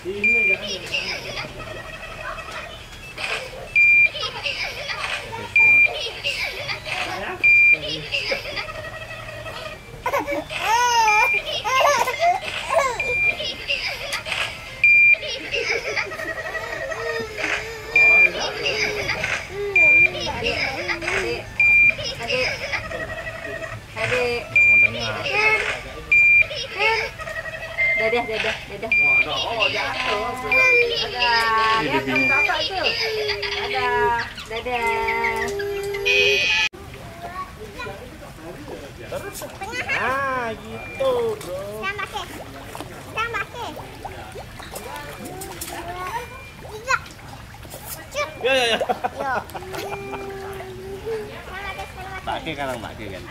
Dadah. Oh, jatuh. Dadah. Nah, gitu, bro. Ya. Pakai kan pakai kan.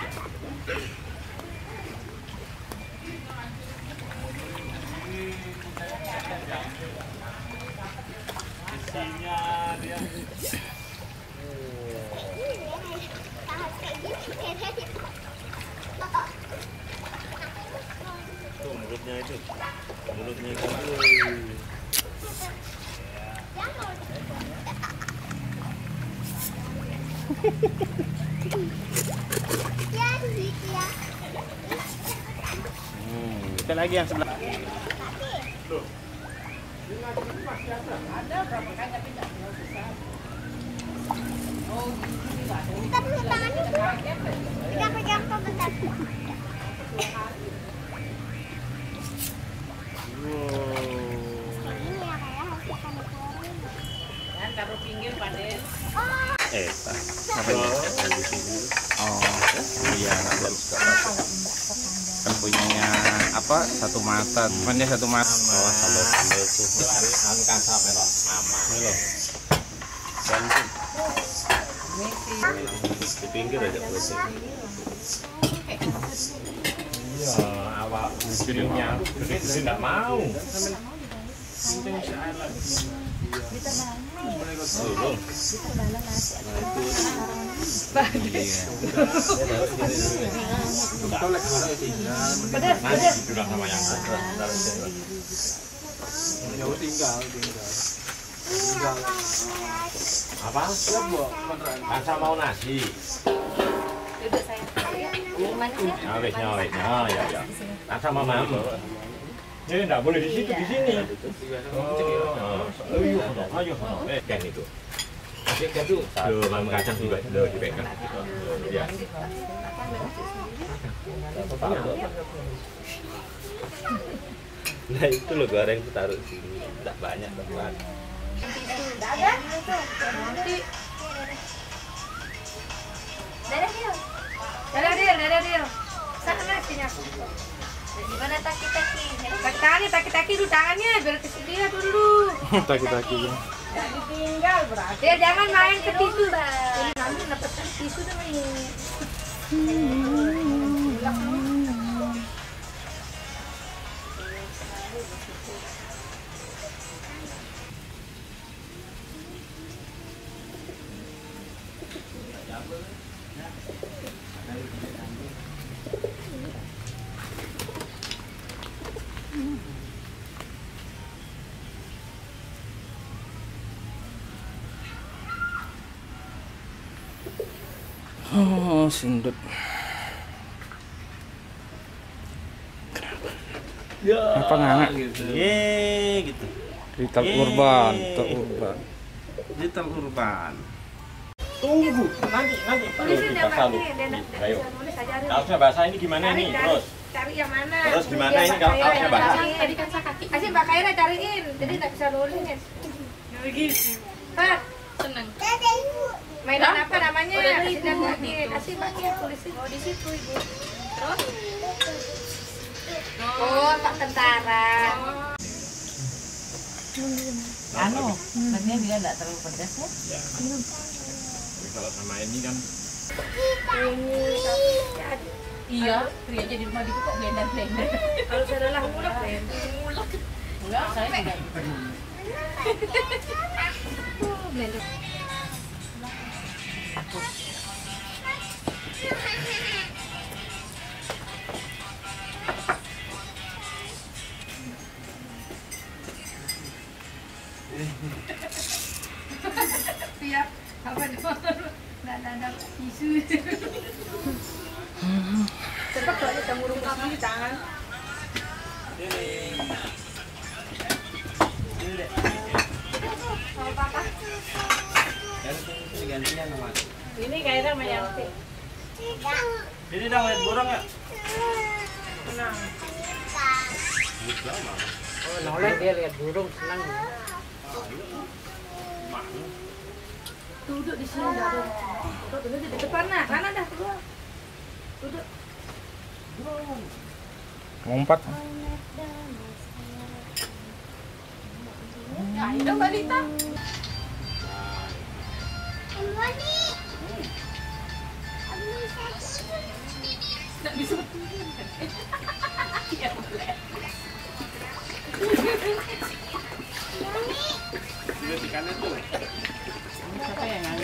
Isinya dia. Tuh mulutnya itu. Kita lagi yang sebelah. Loh. Ada berapa kan tapi enggak besar. Oh, kita punya tangannya tuh. Kita pegang bentar. Ini ya kayak harus makan dikeluarin. Kan taruh pinggir Paden. Apa di sini? Oh, iya, kan punyanya apa? Satu mata, cuman dia satu mata. Oh, sambal tuh. Anu kan sampai loh, mama. Ini loh. Bantu. Di pinggir aja bersih. Iya, awak filmnya gede nggak mau. Sudah sama yang tinggal. Apa? Masa mau nasi? Duduk saya. Ya. Sama mama. Ini enggak boleh di situ, di sini. Ayo. Kan itu. Kan itu. Loh, mama kacang juga. Loh, dipegang. Ya. Nah, itu loh goreng taruh di sini. Enggak banyak, teman. Dadah dia. Sana sini aku. Gimana taki-taki? Taki-taki dulu tangannya biar kesedia dulu. Taki-taki. Enggak ditinggal berarti. Dia jangan main ke tisu, Bang. Nanti dapat tisu tuh ini. Oh, sindut. Ya. Apa nganga? Gitu. Gitu. Little Urban. Tunggu, nanti. Ayo. Kaosnya basah ini gimana nih? Terus. Cari yang mana? Terus gimana ini kaosnya basah? Tadi kan kaki. Asih Mbak Kaira cariin. Jadi enggak bisa nulis. Begitu. Pak, senang. Mainan apa namanya? Asih Mbak Kaira tulisin. Oh, di situ Ibu. Terus? Oh, Pak Tentara. Maksudnya biar enggak terlalu pedas ya. Kalau sama ini kan Iya, pria jadi rumah di kok blender. Kalau saya adalah mulak Enggak, saya tidak. blender. Nggak ada tisu. Cepat kalau kita ngurung kaki di tangan. Sama papa. Gantian sama. Ini kayaknya sama Yanti. Ini dah lihat burung ya? Tenang. Oh, noleh dia lihat burung senang. Duduk di sini dah. Duduk di depan nah, sana dah keluar. Duduk. Lompat. Ayo balita. Nggak bisa. Iya boleh. Lihat ikannya tuh. Siapa yang